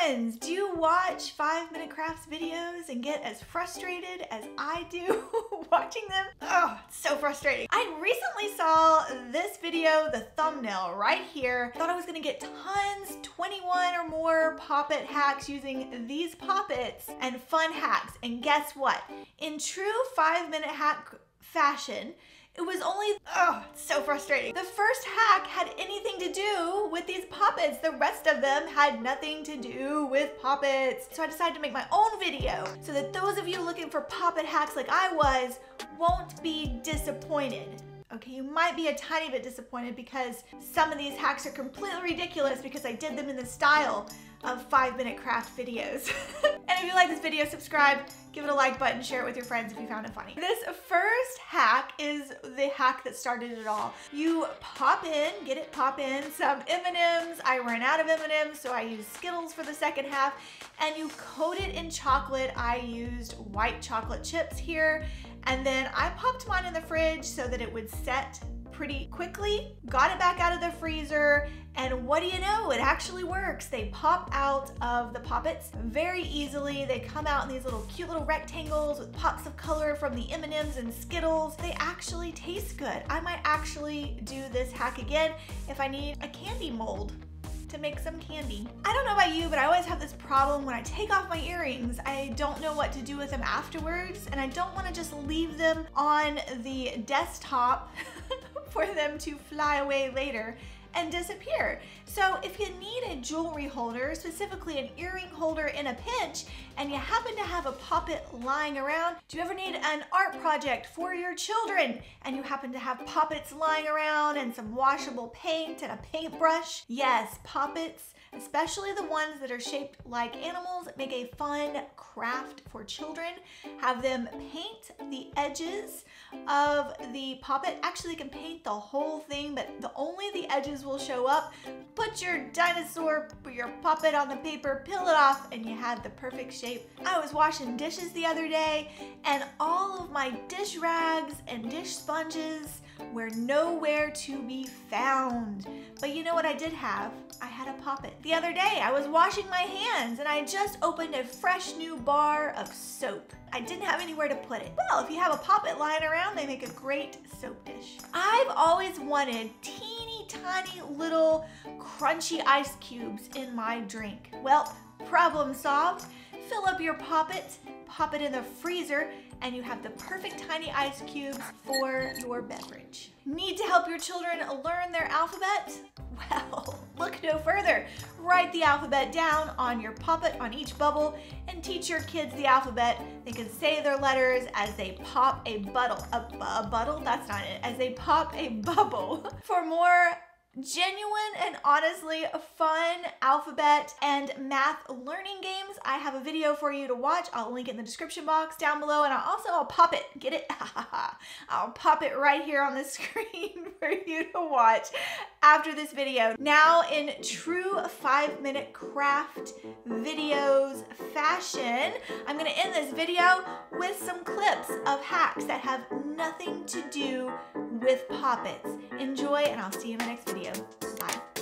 friends, do you watch 5-minute crafts videos and get as frustrated as I do watching them? Oh, it's so frustrating. I recently saw this video, the thumbnail right here. Thought I was gonna get tons, 21 or more poppet hacks using these poppets and fun hacks. And guess what? In true 5-minute hack fashion, it was only, it's so frustrating. The first hack had anything to do with these poppets. The rest of them had nothing to do with poppets. So I decided to make my own video so that those of you looking for poppet hacks like I was won't be disappointed. Okay, you might be a tiny bit disappointed because some of these hacks are completely ridiculous because I did them in the style of 5-minute craft videos. And if you like this video, subscribe, give it a like button, share it with your friends if you found it funny. This first hack is the hack that started it all. You pop in, pop in some M&Ms. I ran out of M&Ms, so I used Skittles for the second half, and you coat it in chocolate. I used white chocolate chips here, and then I popped mine in the fridge so that it would set pretty quickly, got it back out of the freezer, and what do you know? It actually works. They pop out of the poppets very easily. They come out in these little cute little rectangles with pops of color from the M&Ms and Skittles. They actually taste good. I might actually do this hack again if I need a candy mold to make some candy. I don't know about you, but I always have this problem when I take off my earrings. I don't know what to do with them afterwards, and I don't want to just leave them on the desktop for them to fly away later and disappear. So if you need a jewelry holder, specifically an earring holder in a pinch, and you happen to have a poppet lying around, do you ever need an art project for your children and you happen to have poppets lying around and some washable paint and a paintbrush? Yes, poppets, especially the ones that are shaped like animals, make a fun craft for children. Have them paint the edges of the poppet. Actually, you can paint the whole thing, but only the edges will show up. Put your dinosaur, your puppet on the paper, peel it off, and you had the perfect shape. I was washing dishes the other day, and all of my dish rags and dish sponges were nowhere to be found. But you know what I did have? I had a poppet. The other day, I was washing my hands, and I just opened a fresh new bar of soap. I didn't have anywhere to put it. Well, if you have a poppet lying around, they make a great soap dish. I've always wanted teeny tiny little crunchy ice cubes in my drink. Well, problem solved. Fill up your poppet, pop it in the freezer, and you have the perfect tiny ice cubes for your beverage. Need to help your children learn their alphabet? Well, look no further. Write the alphabet down on your poppet on each bubble and teach your kids the alphabet. They can say their letters as they pop a bubble. A bubble? That's not it. As they pop a bubble. For more genuine and honestly fun alphabet and math learning games, I have a video for you to watch. I'll link it in the description box down below, and I'll pop it, get it? I'll pop it right here on the screen for you to watch after this video. Now, in true 5-minute craft videos fashion, I'm gonna end this video with some clips of hacks that have nothing to do with poppets. Enjoy, and I'll see you in my next video. Bye.